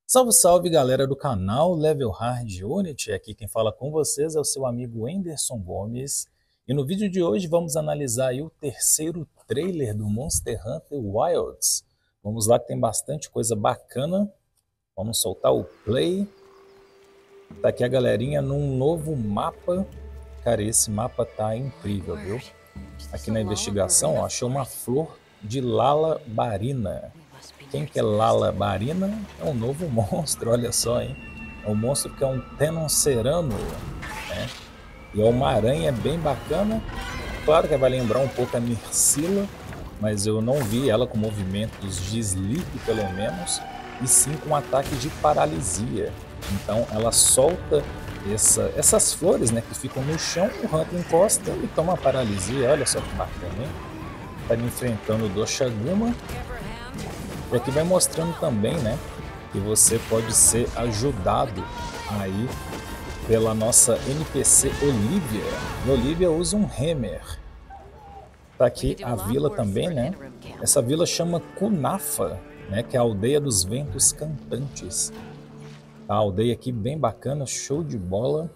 Salve, salve galera do canal Level Hard Unity, aqui quem fala com vocês é o seu amigo Enderson Gomes. E no vídeo de hoje vamos analisar aí o terceiro trailer do Monster Hunter Wilds. Vamos lá que tem bastante coisa bacana, vamos soltar o play. Tá aqui a galerinha num novo mapa, cara, esse mapa tá incrível, viu? Aqui na investigação, ó, achei uma flor de Lalabarina. Quem que é Lalabarina? É um novo monstro, olha só, hein? É um monstro que é um Tenoncerano, né? E é uma aranha bem bacana. Claro que vai lembrar um pouco a Nerscylla, mas eu não vi ela com movimentos de sleep, pelo menos, e sim com ataque de paralisia. Então ela solta essas flores, né, que ficam no chão, o Hunter encosta e toma paralisia. Olha só que bacana, hein? Tá enfrentando o Doshaguma. E aqui vai mostrando também, né, que você pode ser ajudado aí pela nossa NPC Olivia. E Olivia usa um Hammer. Tá aqui a vila também, né? Essa vila chama Kunafa, né, que é a aldeia dos ventos cantantes. A aldeia aqui bem bacana, show de bola.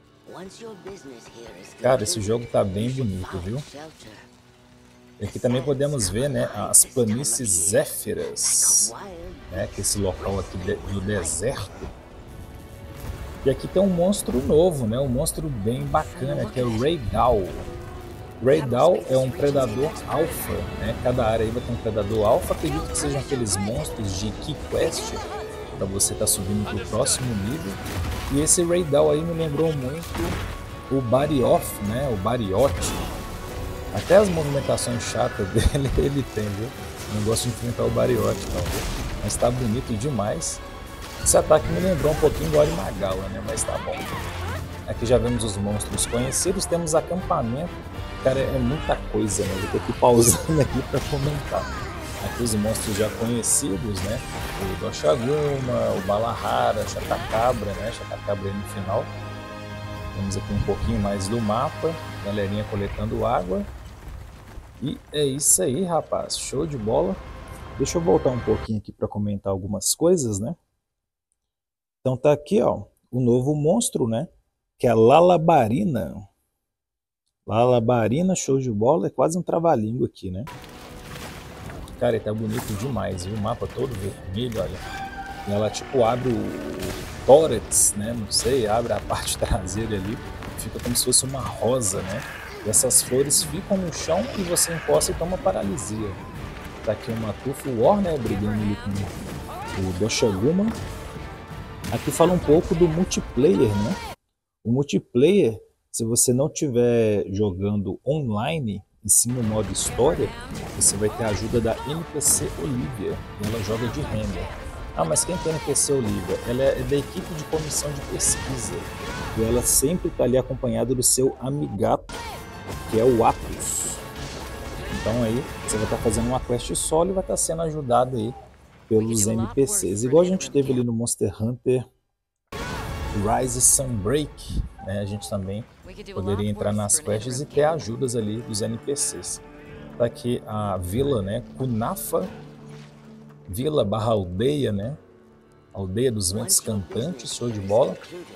Cara, esse jogo tá bem bonito, viu? E aqui também podemos ver, né, as planícies Zéfiras, né, que é esse local aqui do deserto. E aqui tem um monstro novo, né, um monstro bem bacana, que é o Raidal. Raidal é um predador alfa, né, cada área aí vai ter um predador alfa. Acredito que sejam aqueles monstros de Key Quest, para você estar subindo para o próximo nível. E esse Raidal aí me lembrou muito o Barioth, né, o Bariote. Até as movimentações chatas dele ele tem, viu? Não gosto de enfrentar o Bariote, não, viu? Mas tá bonito demais. Esse ataque me lembrou um pouquinho do Arimagala, né? Mas tá bom. Aqui já vemos os monstros conhecidos, temos acampamento. Cara, é muita coisa, né? Eu tô aqui pausando aqui para comentar. Aqui os monstros já conhecidos, né? O Doshaguma, o Balahara, Chatacabra, né? Chatacabra aí no final. Temos aqui um pouquinho mais do mapa, galerinha coletando água. E é isso aí, rapaz, show de bola. Deixa eu voltar um pouquinho aqui para comentar algumas coisas, né? Então tá aqui, ó, o novo monstro, né? Que é a Lalabarina. Lalabarina, show de bola, é quase um trava-língua aqui, né? Cara, ele tá bonito demais, viu? O mapa todo vermelho, olha. E ela tipo abre o tórax, né? Não sei, abre a parte traseira ali. Fica como se fosse uma rosa, né? E essas flores ficam no chão e você encosta e toma paralisia. Tá aqui uma Tufu War, né? Brigando ali com o Doshaguma. Aqui fala um pouco do multiplayer, né? O multiplayer, se você não estiver jogando online, e sim no modo história, você vai ter a ajuda da NPC Olivia. E ela joga de Hammer. Ah, mas quem tem NPC Olivia? Ela é da equipe de comissão de pesquisa. E ela sempre está ali acompanhada do seu amigato, que é o Atus. Então aí você vai estar fazendo uma quest solo e vai estar sendo ajudado aí pelos NPCs. Igual a gente teve ali no Monster Hunter Rise Sunbreak, né? A gente também poderia entrar nas quests e ter ajudas ali dos NPCs. Tá aqui a vila, né? Kunafa, vila barra aldeia, né? Aldeia dos ventos cantantes, show de bola.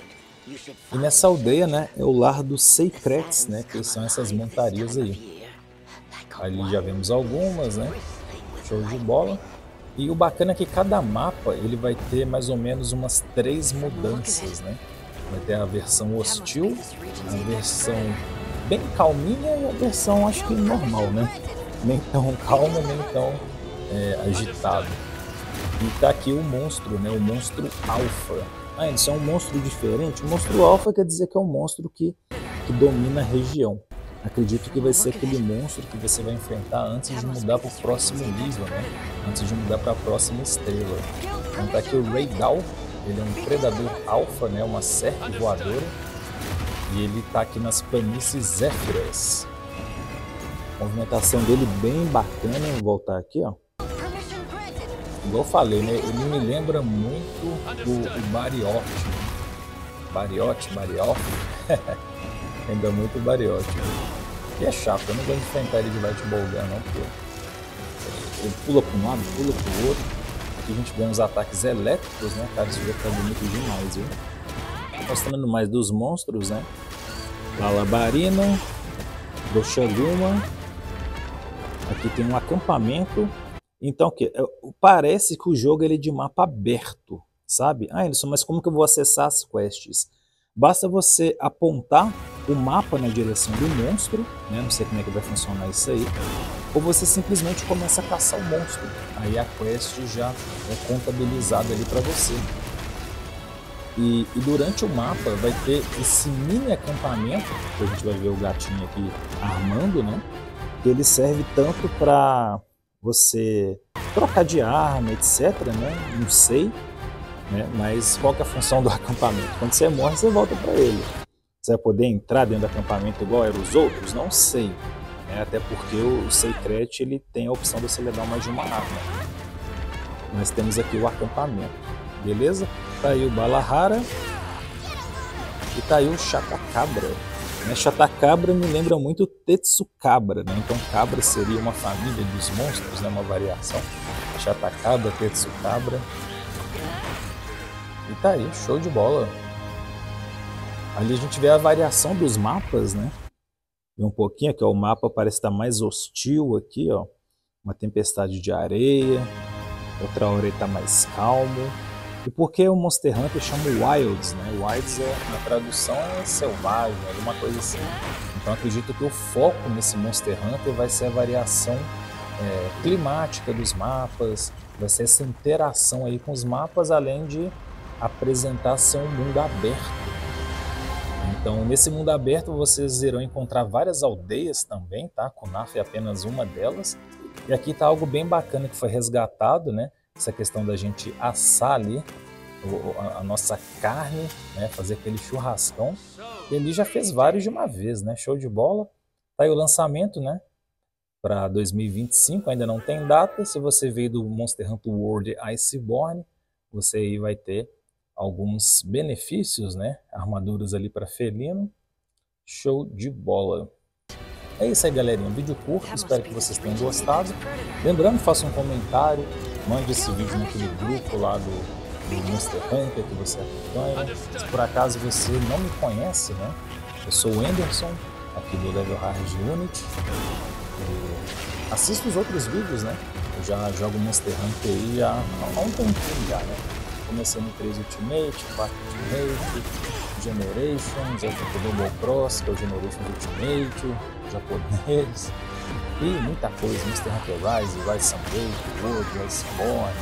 E nessa aldeia, né, é o lar dos Secrets, né, que são essas montarias aí. Ali já vemos algumas, né, show de bola. E o bacana é que cada mapa ele vai ter mais ou menos umas 3 mudanças, né. Vai ter a versão hostil, a versão bem calminha e a versão acho que normal, né. Nem tão calma, nem tão agitado. E tá aqui o monstro, né, o monstro alfa. Ah, isso é um monstro diferente? O monstro alfa quer dizer que é um monstro que domina a região. Acredito que vai ser aquele monstro que você vai enfrentar antes de mudar para o próximo nível, né? Antes de mudar para a próxima estrela. Então tá aqui o Raidal, ele é um predador alfa, né? Uma serpe voadora. E ele tá aqui nas planícies Zéfiras. A movimentação dele bem bacana. Vou voltar aqui, ó. Igual eu falei, né? Ele me lembra muito o Bariote. Bariote. Lembra muito o Bariote. E é chato, eu não gosto de enfrentar ele de Light Ball Gun, não, porque ele pula para um lado, pula para o outro. Aqui a gente vê uns ataques elétricos, né? Cara, isso já tá bonito demais, viu? Mostrando mais dos monstros, né? Lalabarina, Doshaguma. Aqui tem um acampamento. Então, parece que o jogo ele é de mapa aberto, sabe? Ah, Anderson, mas como que eu vou acessar as quests? Basta você apontar o mapa na direção do monstro, né? Não sei como é que vai funcionar isso aí. Ou você simplesmente começa a caçar o monstro. Aí a quest já é contabilizada ali para você. E durante o mapa vai ter esse mini acampamento, que a gente vai ver o gatinho aqui armando, né? Que ele serve tanto para você trocar de arma, etc, né? Não sei, né? Mas qual que é a função do acampamento? Quando você morre, você volta para ele. Você vai poder entrar dentro do acampamento igual eram os outros? Não sei. Até porque o Secret ele tem a opção de você levar mais de uma arma. Nós temos aqui o acampamento, beleza? Tá aí o Balahara e tá aí o Chatacabra. Chatacabra me lembra muito Tetsukabra, né? Então cabra seria uma família dos monstros, né? Uma variação. Chatacabra, Tetsukabra. E tá aí, show de bola. Ali a gente vê a variação dos mapas, né? E um pouquinho aqui, ó, o mapa parece estar mais hostil aqui, ó. Uma tempestade de areia. Outra hora ele está mais calmo. E por que o Monster Hunter chama Wilds, né? Wilds, na tradução, é selvagem, alguma coisa assim. Então acredito que o foco nesse Monster Hunter vai ser a variação climática dos mapas, vai ser essa interação aí com os mapas, além de apresentar ser um mundo aberto. Então nesse mundo aberto vocês irão encontrar várias aldeias também, tá? Kunaf é apenas uma delas. E aqui está algo bem bacana que foi resgatado, né? Essa questão da gente assar ali a nossa carne, né? Fazer aquele churrascão. E ele já fez vários de uma vez, né? Show de bola. Tá aí o lançamento, né? Para 2025, ainda não tem data. Se você veio do Monster Hunter World Iceborne, você aí vai ter alguns benefícios, né? Armaduras ali para felino. Show de bola. É isso aí, galerinha, um vídeo curto, espero que vocês tenham gostado. Lembrando, faça um comentário, mande esse vídeo naquele grupo lá do Monster Hunter que você acompanha. Se por acaso você não me conhece, né? Eu sou o Anderson, aqui do Level Hard Unity. Assista os outros vídeos, né? Eu já jogo Monster Hunter aí há um tempinho já, né? Comecei no 3 Ultimate, 4 Ultimate, Generations, aí tem o Double Cross, que é o Generations Ultimate, japonês, e muita coisa, Monster Hunter Rise, Rise Sunbreak, World, Iceborne,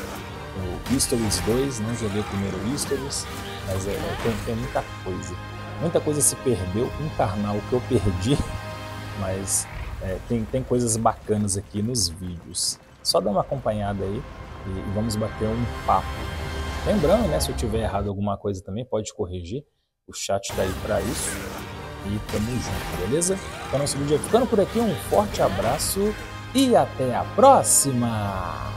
o Histories 2, não joguei o primeiro Histories, mas tem muita coisa. Muita coisa se perdeu, encarnar o que eu perdi, mas tem coisas bacanas aqui nos vídeos. Só dá uma acompanhada aí e vamos bater um papo. Lembrando, né, se eu tiver errado alguma coisa também, pode corrigir, o chat tá aí para isso. E tamo junto, beleza? Então nosso vídeo vai ficando por aqui, um forte abraço e até a próxima!